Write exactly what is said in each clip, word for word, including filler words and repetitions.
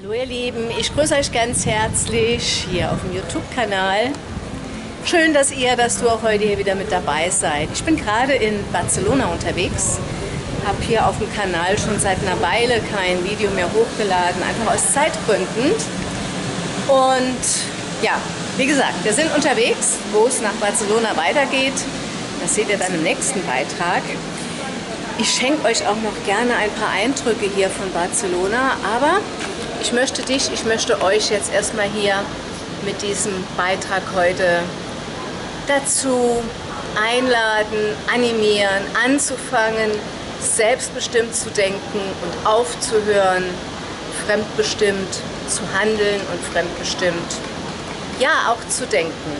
Hallo ihr Lieben, ich grüße euch ganz herzlich hier auf dem YouTube-Kanal. Schön, dass ihr, dass du auch heute hier wieder mit dabei seid. Ich bin gerade in Barcelona unterwegs, habe hier auf dem Kanal schon seit einer Weile kein Video mehr hochgeladen, einfach aus Zeitgründen. Und ja, wie gesagt, wir sind unterwegs, wo es nach Barcelona weitergeht. Das seht ihr dann im nächsten Beitrag. Ich schenke euch auch noch gerne ein paar Eindrücke hier von Barcelona, aber ich möchte dich, ich möchte euch jetzt erstmal hier mit diesem Beitrag heute dazu einladen, animieren, anzufangen, selbstbestimmt zu denken und aufzuhören, fremdbestimmt zu handeln und fremdbestimmt, ja, auch zu denken.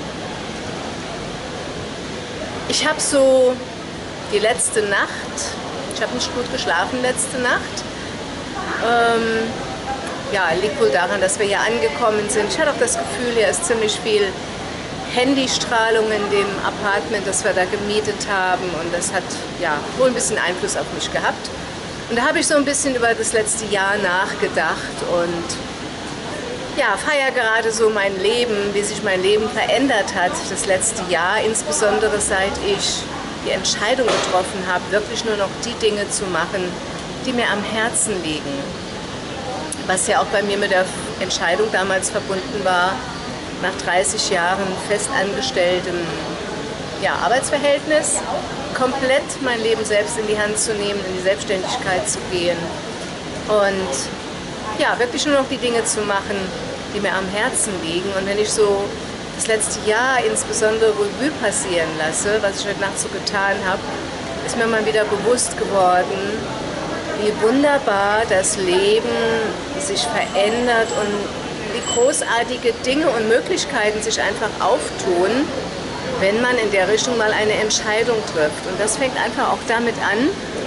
Ich habe so die letzte Nacht, ich habe nicht gut geschlafen letzte Nacht, ähm, ja, liegt wohl daran, dass wir hier angekommen sind. Ich hatte auch das Gefühl, hier ist ziemlich viel Handystrahlung in dem Apartment, das wir da gemietet haben, und das hat ja wohl ein bisschen Einfluss auf mich gehabt. Und da habe ich so ein bisschen über das letzte Jahr nachgedacht und ja, feiere gerade so mein Leben, wie sich mein Leben verändert hat das letzte Jahr, insbesondere seit ich die Entscheidung getroffen habe, wirklich nur noch die Dinge zu machen, die mir am Herzen liegen. Was ja auch bei mir mit der Entscheidung damals verbunden war, nach dreißig Jahren festangestelltem ja, Arbeitsverhältnis, komplett mein Leben selbst in die Hand zu nehmen, in die Selbstständigkeit zu gehen und ja, wirklich nur noch die Dinge zu machen, die mir am Herzen liegen. Und wenn ich so das letzte Jahr insbesondere Revue passieren lasse, was ich heute Nacht so getan habe, ist mir mal wieder bewusst geworden, wie wunderbar das Leben sich verändert und wie großartige Dinge und Möglichkeiten sich einfach auftun, wenn man in der Richtung mal eine Entscheidung trifft. Und das fängt einfach auch damit an,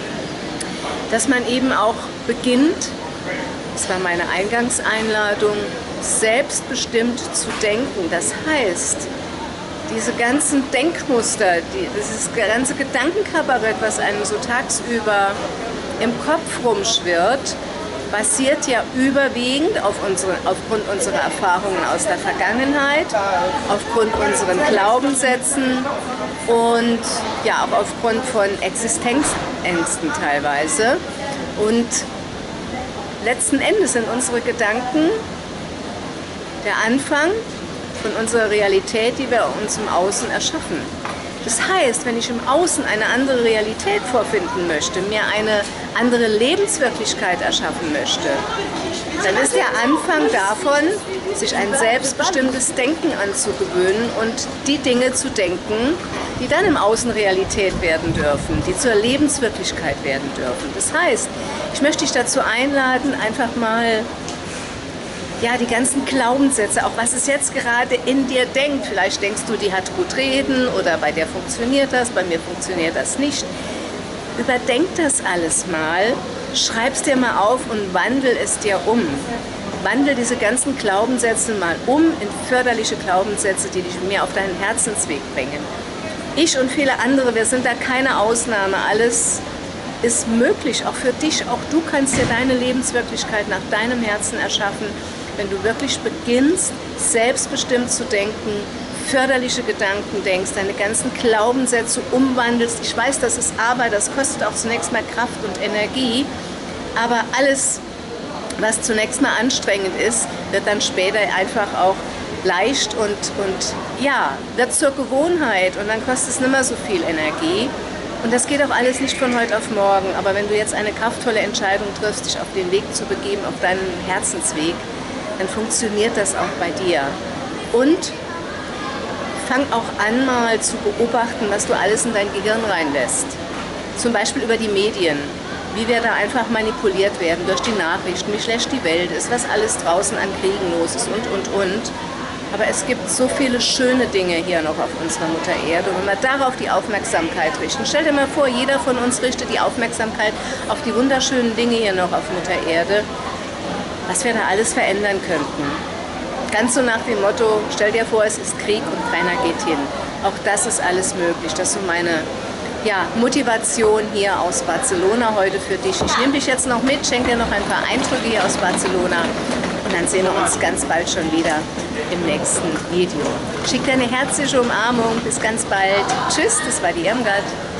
dass man eben auch beginnt, das war meine Eingangseinladung, selbstbestimmt zu denken. Das heißt, diese ganzen Denkmuster, die, dieses ganze Gedankenkabarett, was einem so tagsüber im Kopf rumschwirrt, basiert ja überwiegend auf unsere, aufgrund unserer Erfahrungen aus der Vergangenheit, aufgrund unseren Glaubenssätzen und ja auch aufgrund von Existenzängsten teilweise. Und letzten Endes sind unsere Gedanken der Anfang von unserer Realität, die wir uns im Außen erschaffen. Das heißt, wenn ich im Außen eine andere Realität vorfinden möchte, mir eine andere Lebenswirklichkeit erschaffen möchte, dann ist der Anfang davon, sich ein selbstbestimmtes Denken anzugewöhnen und die Dinge zu denken, die dann im Außen Realität werden dürfen, die zur Lebenswirklichkeit werden dürfen. Das heißt, ich möchte dich dazu einladen, einfach mal ja, die ganzen Glaubenssätze, auch was es jetzt gerade in dir denkt. Vielleicht denkst du, die hat gut reden oder bei der funktioniert das, bei mir funktioniert das nicht. Überdenk das alles mal, schreib es dir mal auf und wandel es dir um. Wandel diese ganzen Glaubenssätze mal um in förderliche Glaubenssätze, die dich mehr auf deinen Herzensweg bringen. Ich und viele andere, wir sind da keine Ausnahme. Alles ist möglich, auch für dich. Auch du kannst dir deine Lebenswirklichkeit nach deinem Herzen erschaffen, wenn du wirklich beginnst, selbstbestimmt zu denken, förderliche Gedanken denkst, deine ganzen Glaubenssätze umwandelst. Ich weiß, das ist Arbeit, das kostet auch zunächst mal Kraft und Energie, aber alles, was zunächst mal anstrengend ist, wird dann später einfach auch leicht und, und ja, wird zur Gewohnheit und dann kostet es nicht mehr so viel Energie. Und das geht auch alles nicht von heute auf morgen, aber wenn du jetzt eine kraftvolle Entscheidung triffst, dich auf den Weg zu begeben, auf deinen Herzensweg, dann funktioniert das auch bei dir. Und fang auch an, mal zu beobachten, was du alles in dein Gehirn reinlässt. Zum Beispiel über die Medien, wie wir da einfach manipuliert werden durch die Nachrichten, wie schlecht die Welt ist, was alles draußen an Kriegen los ist und, und, und. Aber es gibt so viele schöne Dinge hier noch auf unserer Mutter Erde. Und wenn wir darauf die Aufmerksamkeit richten, stell dir mal vor, jeder von uns richtet die Aufmerksamkeit auf die wunderschönen Dinge hier noch auf Mutter Erde, was wir da alles verändern könnten. Ganz so nach dem Motto, stell dir vor, es ist Krieg und keiner geht hin. Auch das ist alles möglich. Das ist so meine ja, Motivation hier aus Barcelona heute für dich. Ich nehme dich jetzt noch mit, schenke dir noch ein paar Eindrücke hier aus Barcelona Und dann sehen wir uns ganz bald schon wieder im nächsten Video. Schick dir eine herzliche Umarmung. Bis ganz bald. Tschüss, das war die Irmgard.